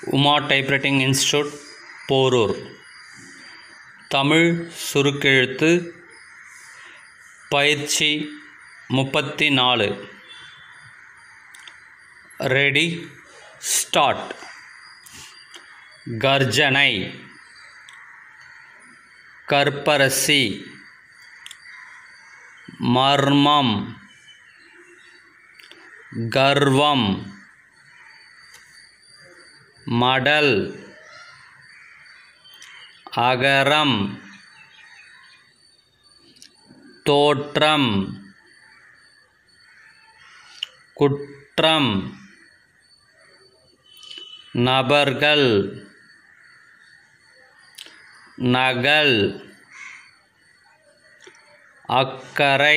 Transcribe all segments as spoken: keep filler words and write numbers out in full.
Uma typewriting institute Porur. Tamil சுருக்கெழுத்து பயிற்சி முப்பத்தி நாலு. Ready, start. கர்ஜனை, கற்பரசி, மர்மம், கர்வம், மடல், அகரம், தோற்றம், குற்றம், நபர்கள், நகல், அக்கறை,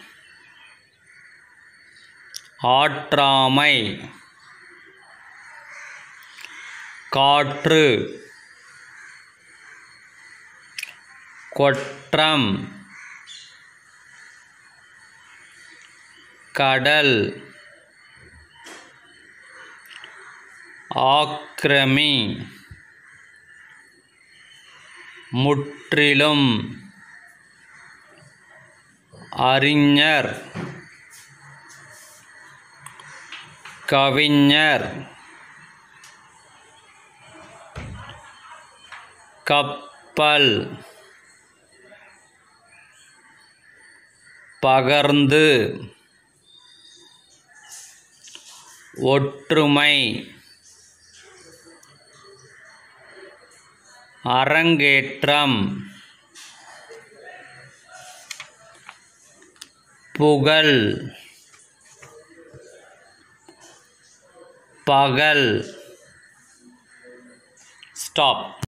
ஆற்றாமை, காற்று, கொற்றம், கடல், ஆக்கிரமி, முற்றிலும், அறிஞர், கவிஞர், கப்பல், பகர்ந்து, ஒற்றுமை, அரங்கேற்றம், புகழ், பகல். ஸ்டாப்.